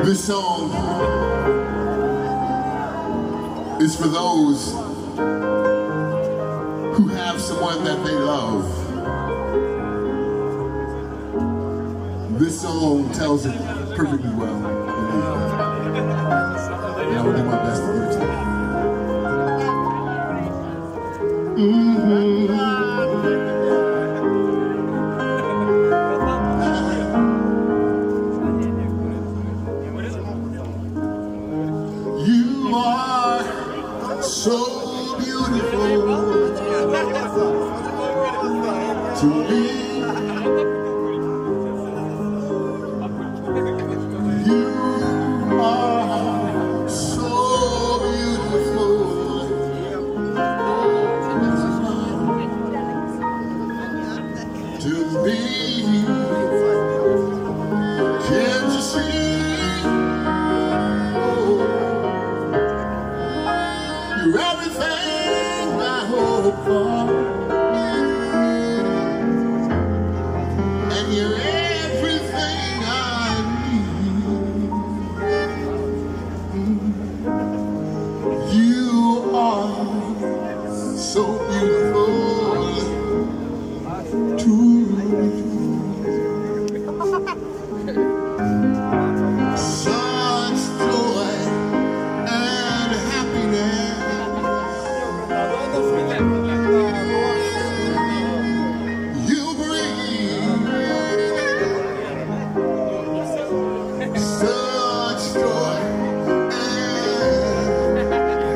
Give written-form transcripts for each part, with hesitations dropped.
This song is for those who have someone that they love. This song tells it perfectly well. And I will do my best to give it to you. You are so beautiful to me. You are so beautiful to me. Can't you see? You're everything I hope for, and you're everything I need. You are so beautiful to me. Such joy and happiness you bring. Such joy and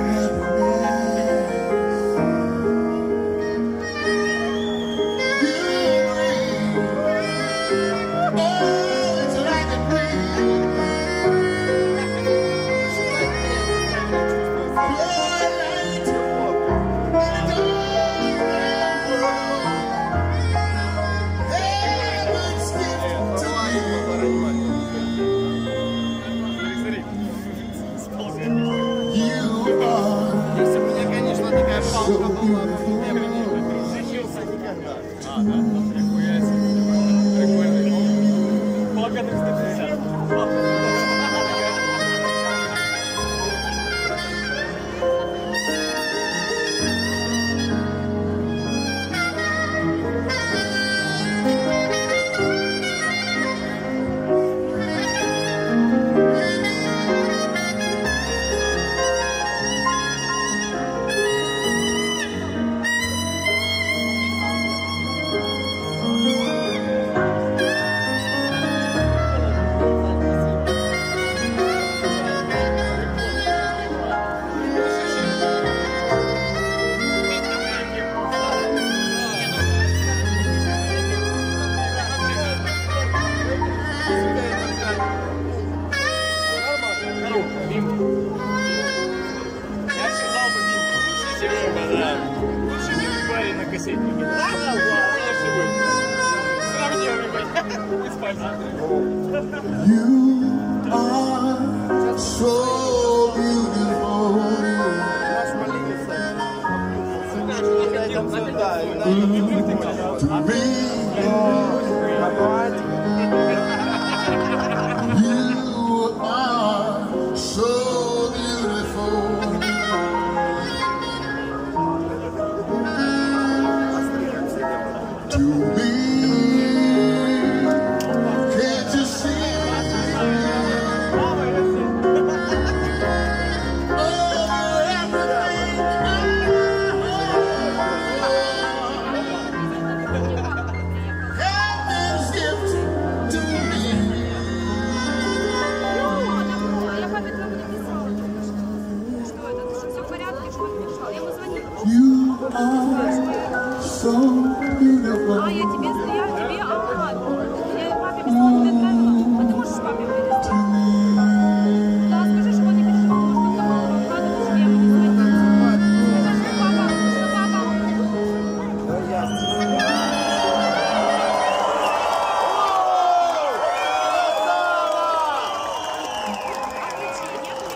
happiness you bring. Oh, it's like a dream. Если бы мне, конечно, такая палка была, я бы не защищался никогда. Нихуя себе. Прикольный. Палка 350. Я сказал бы Бимку, лучший Серега, да. Лучший живой парень на кассетнике. Да, лучший будет. Сравнивай, из пальца. You are so beautiful to me. You are so beautiful to me. Can't you see? You are so beautiful.